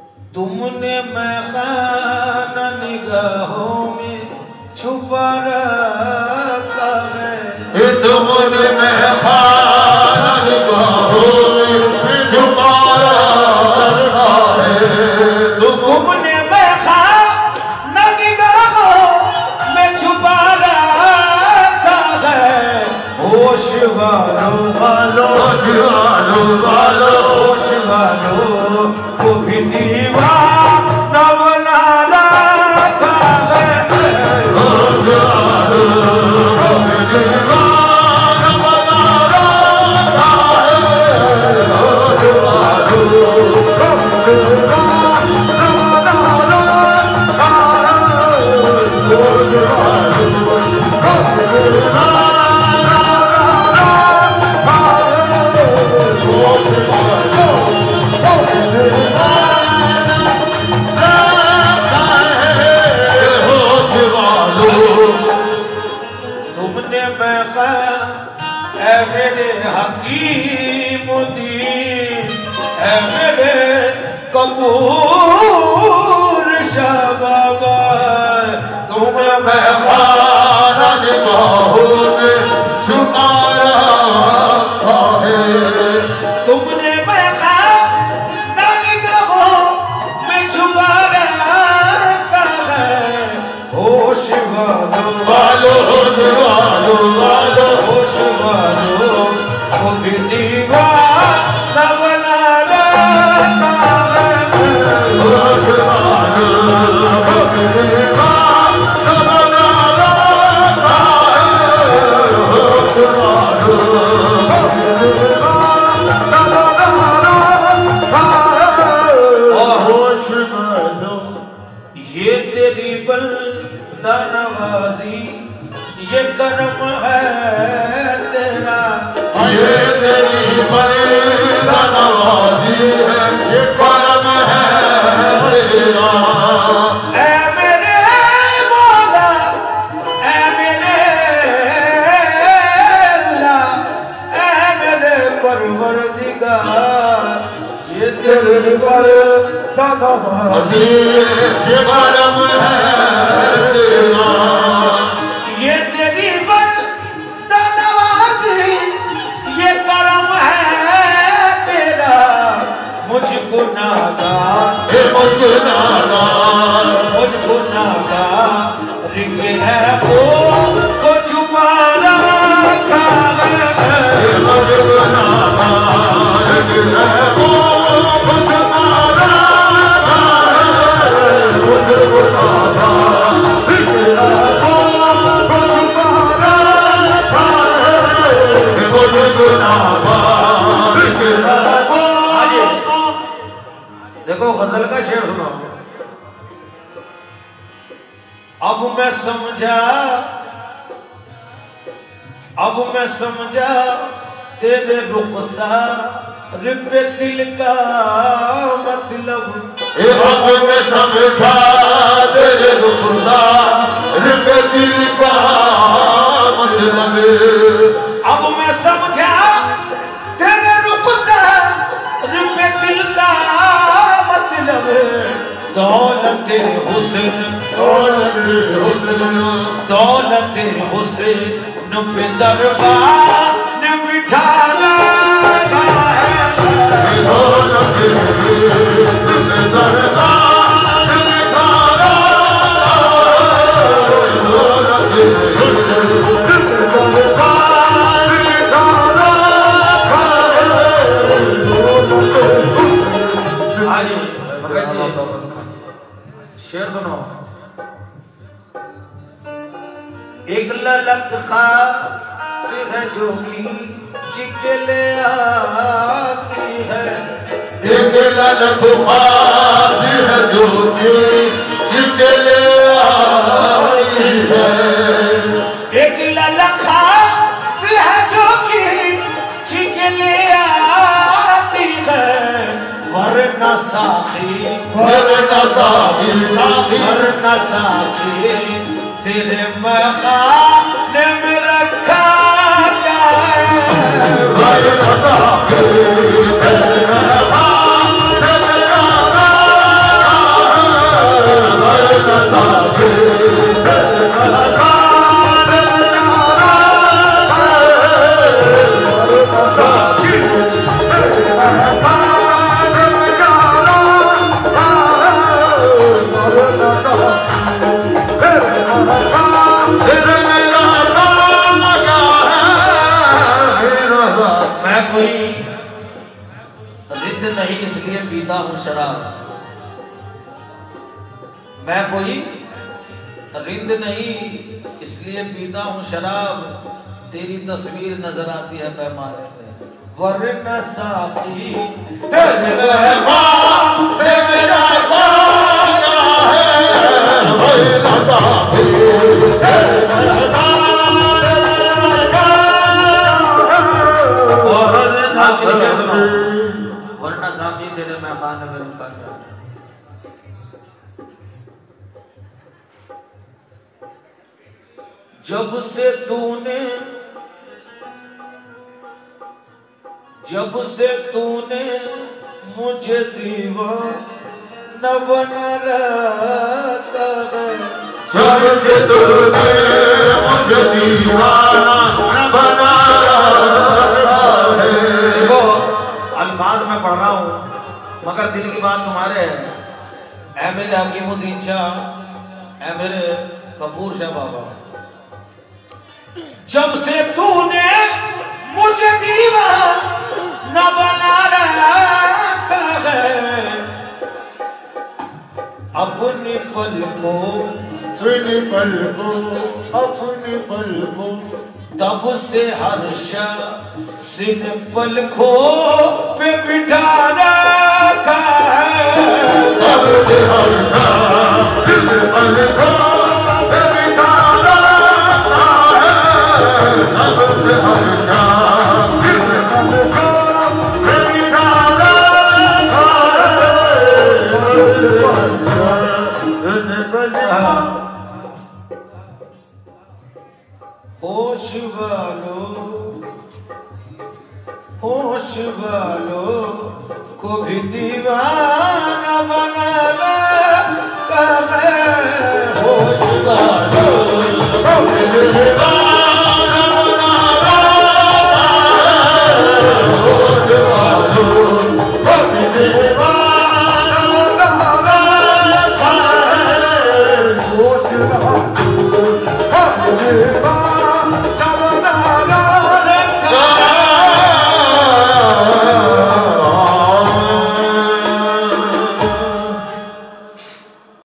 तुमने मैं खाना निगाहों में छुपा रखा है। तुमने मैं खाना निगाहों में छुपा रखा है। तुमने मैं खाना निगाहों में छुपा रखा है। होश वालो वालो होश वालो वालो होश वालो को भी दीवाना बना रखा है। होश वालो को भी दीवाना बना रखा है। होश वालो को भी दीवाना बना रखा है। होश वालो को भी दीवाना तुमने मैं ऐ मेरे हकीमुद्दीन ऐ मेरे कपूर शबाबा तुम्हें मैं खाना निगाहों में छुपा रखा है। तुमने मैं खाना निगाहों में छुपा रखा है। होश वालो वालो होश वालो वालो होश वालो को भी दीवाना बना रखा है। होश वालो को भी दीवाना बना रखा है। होश वालो को भी दीवाना बना रखा है। होश वालो ये तेरी बंदा नवाजी ये करम है तेरा। ये तेरी बंदा नवाजी है ये करम है तेरा। ऐ मेरे मौला ऐ मेरे अल्लाह ऐ मेरे परवरदिगार ये तेरी बंदा नवाजी ये करम है तेरा। ये तेरी बंदा नवाजी ये करम है तेरा। मुझको नादान मुझको नादान मुझको नादान रिंग है वो को छुपा रखा है। मुझको नादान रिंग है वो को छुपा रखा है। मुझको नादान रिंग है वो को छुपा रखा है। मुझको नादान रिंग है वो। देखो गजल का शेर सुनो। अब मैं समझा तेरे रुखसार पे दिल का मतलब। अब मैं समझा तेरे रुखसार पे दिल का मतलब। अब मैं समझा तेरे रुखसार पे दिल का मतलब। दौलत हुस्न दौलत हुस्न पे दरबार ने बिठाना है। दौलत हुस्न पे दरबार ने बिठाना है। दौलत हुस्न पे दरबार ने बिठाना है। शेर सुनो। एक ललक खास है जो खींच ले आती है। एक ललक खास है जो खींच ले आती है। एक ललक खास है जो खींच ले आती है। वरना साथी वरना साथी वरना साथी तेरे मखाने में रखा क्या है। वरना साथी तेरे मखाने में रखा रिंद नहीं इसलिए पीता हूँ शराब, मैं कोई रिंद नहीं इसलिए पीता हूँ शराब, तेरी तस्वीर नजर आती है पैमाने में, वरना साथी वरना साथी तेरे मेहमान में रखा गया। जब से तूने मुझे दीवाना बना रखा है, जब से तूने मुझे दीवाना बना रखा है। देखो अल्फाज में पढ़ रहा हूँ मगर दिल की बात तुम्हारे है। ऐ मेरे हकीमुद्दीन शाह, ऐ मेरे कपूर शाह बाबा, जब से तूने मुझे दीवाना बना रखा है, अपनी पलकों तब से हर सिर पलकों पे बिठा रखा है, तब से हर सिर पलकों पे बिठा रखा है, तब से हर सिर पलकों पे बिठा रखा है। होश वालों को भी दीवाना बना रखा है, होश वालों को भी दीवाना बना रखा है,